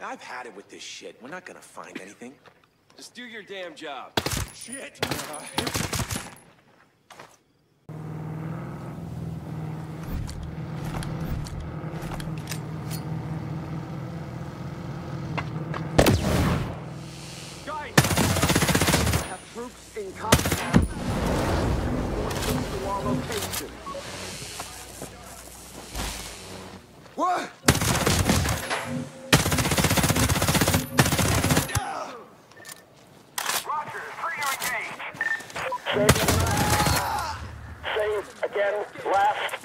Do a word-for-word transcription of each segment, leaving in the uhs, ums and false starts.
I've had it with this shit. We're not gonna find anything. Just do your damn job. Shit! Guys! Have troops in contact. Reinforcements to our location. What? Roger, three to engage. Save. Save again. Last.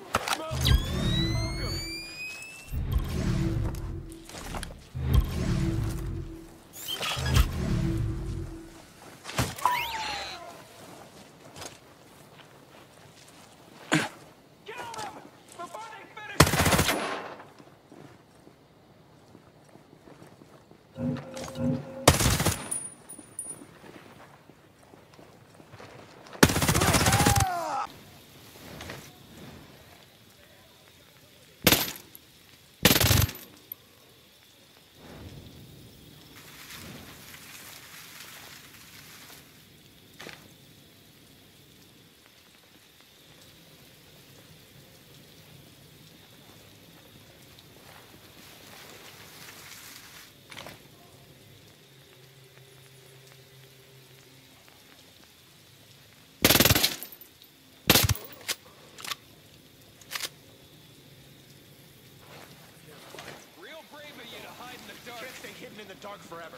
Can't stay hidden in the dark forever.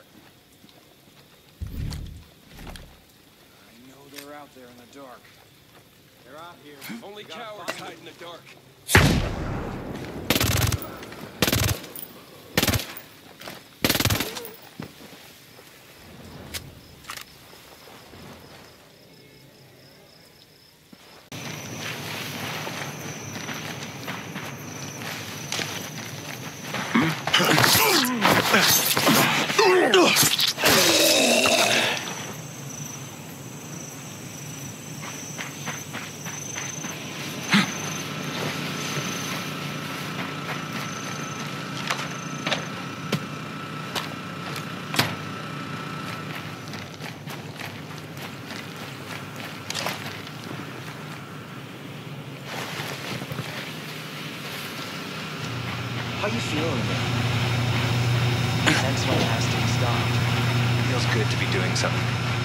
I know they're out there in the dark. They're out here. Only cowards hide in the dark. How you feeling there? Thanks for last time stopped. Feels good to be doing something.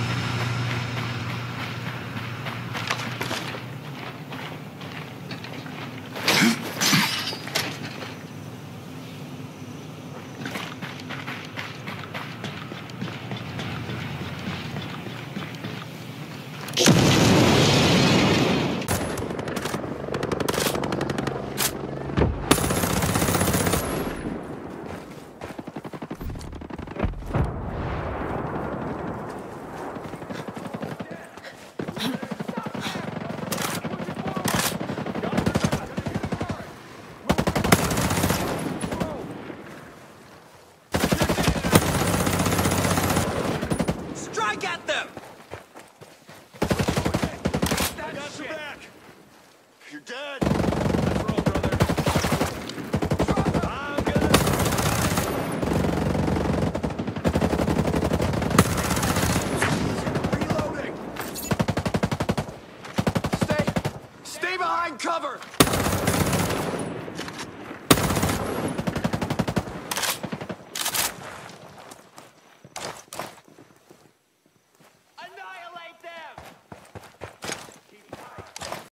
You're dead! Let's roll, brother. I'm gonna... Reloading! Stay... Stay behind cover!